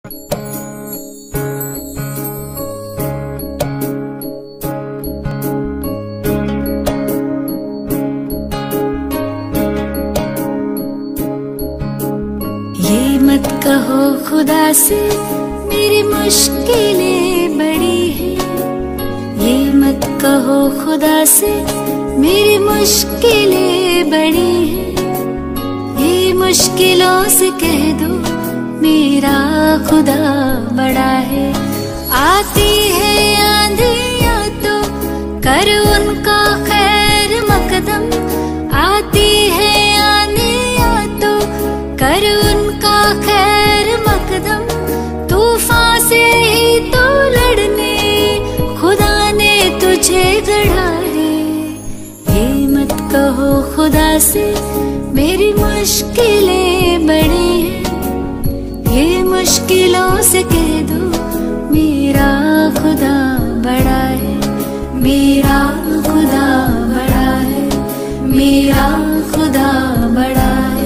ये मत कहो खुदा से मेरी मुश्किलें बड़ी हैं, ये मत कहो खुदा से मेरी मुश्किलें बड़ी हैं, ये मुश्किलों से कह दो मेरा खुदा बड़ा है। आती है आंधियाँ तो कर उनका खैर मकदम, आती है आंधियाँ तो कर उनका खैर मकदम, तूफान से ही तो लड़ने खुदा ने तुझे गढ़ा है। ये मत कहो खुदा से मेरी मुश्किलें बड़ी हैं, ये मुश्किलों से कह दो मेरा खुदा बड़ा है, मेरा खुदा बड़ा है, मेरा खुदा बड़ा है।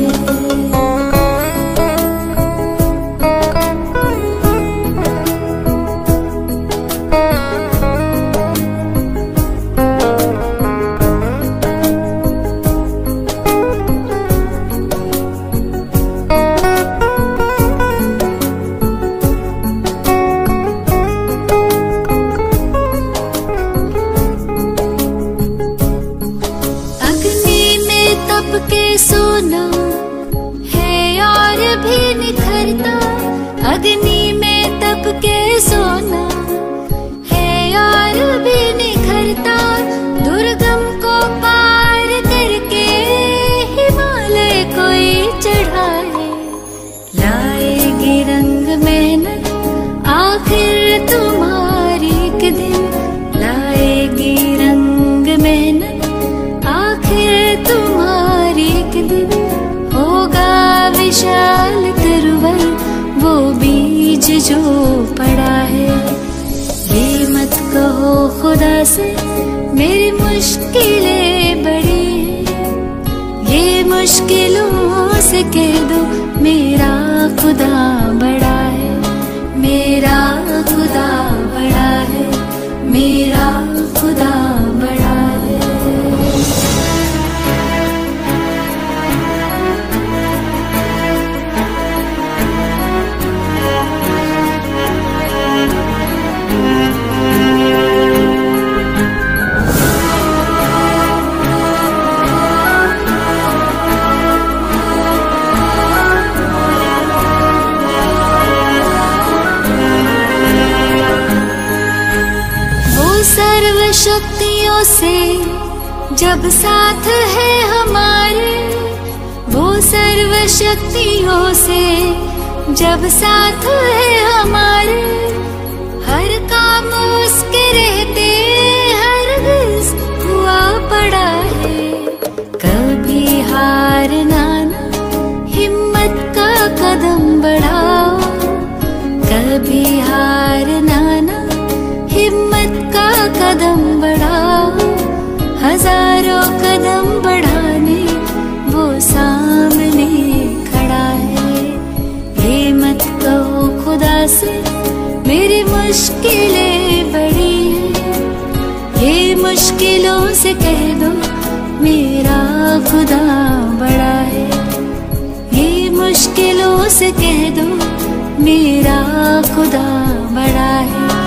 के सोना है और भी निखरता, अग्नि में तप के सोना है और भी निखरता, दुर्गम को पार करके हिमालय कोई चढ़ाए, लाएगी रंग मेहनत आखिर तुम्हारी एक दिन, लाएगी रंग मेहनत आखिर तुम्हारी एक दिन, होगा विशाल तरवर वो बीज जो पड़ा है। ये मत कहो खुदा से मेरी मुश्किलें बड़ी हैं, ये मुश्किलों से कह दो मेरा खुदा बड़ा है, मेरा खुदा बड़ा है, मेरा खुदा बड़ा है। सर्व शक्तियों से जब साथ है हमारे, वो सर्व शक्तियों से जब साथ है हमारे, हर काम उसके रहते हरगिज़ हुआ पड़ा है। कभी हारना ना, हिम्मत का कदम बढ़ाओ, कभी हारना ना, हिम्मत का कदम बढ़ाओ, हजारों कदम बढ़ाने वो सामने खड़ा है। ये मत कहो खुदा से मेरी मुश्किलें बड़ी हैं, ये मुश्किलों से कह दो मेरा खुदा बड़ा है, ये मुश्किलों से कह दो मेरा खुदा बड़ा है।